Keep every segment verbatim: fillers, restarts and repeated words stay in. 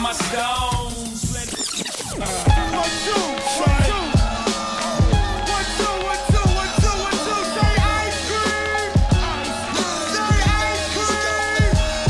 my stones. One, two, one, two. One, two, one, two, one, two, one, two. Say ice cream. Say ice cream.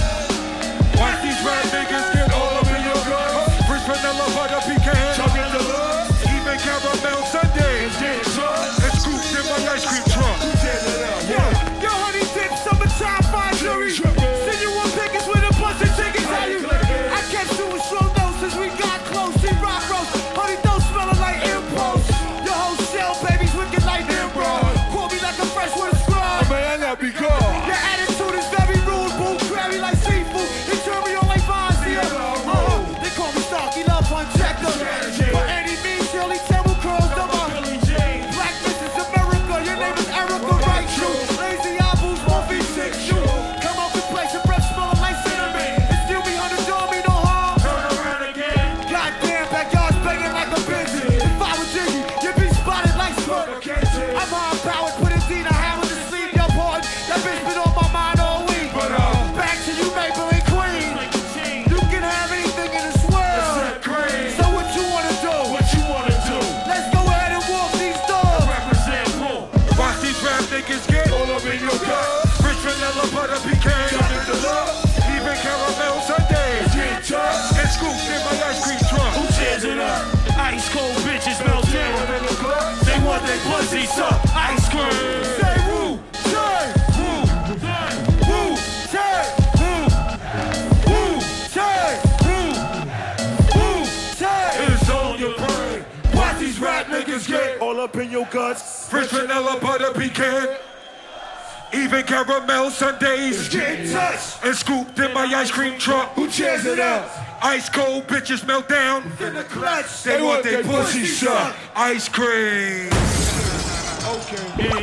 Watch these rap niggas get all up in your guts. Rich vanilla butter pecan. Chugging the love. Even caramel sundaes. And scooped in my ice cream truck. Yeah, yo, honey dip, summertime fine jewelry. Send you one pickets with a bunch of tickets. How you? I kept shooting slow notes since we got close. She rock roast. Honey don't smelling like impulse. Your whole shell, baby's looking like Nimrod. Call me like a fresh with a scrub. Man, I be gone. Your attitude is very rude, boo. Crabby like seafood. He turn me on like Vines here. Uh-huh. They call me Stocky Love Unchecked. By any means, Shirley Temple curls them up. Black Missus America, your name is Erica, right? You lazy apples, movie six. You come up and place your breath smelling like cinnamon. And still be under door, me no harm. Turn around again. Goddamn, backyard's banging like a busy. If I was Jiggy, you'd be spotted like Smoke. I'm high powered, put a Dina Howard to sleep. Your pardon, that bitch been on my mind all week. But uh, Back to you, Maybelline Queen. You can have anything in this world. So what you wanna do? What you wanna do? Let's go ahead and walk these doors. Represent Bull. watch these rap niggas get all up in your guts. Rich vanilla butter pecan. Chugging the love. Even caramel sundaes. And scooped in my ice cream truck. Who tears it up? Ice cold bitches melt down. They want their pussy suck. Ice cream. Say woo, say Woo. woo, say Woo. woo, say Woo. woo, say. It's on your brain. Watch these rap niggas get all up in your guts. Rich vanilla butter pecan. Even caramel sundaes. get touched. And scooped in my ice cream truck. Who cheers it up? Ice cold bitches melt down. In the clutch. They want their pussy sucked. Ice cream. Okay. Yeah,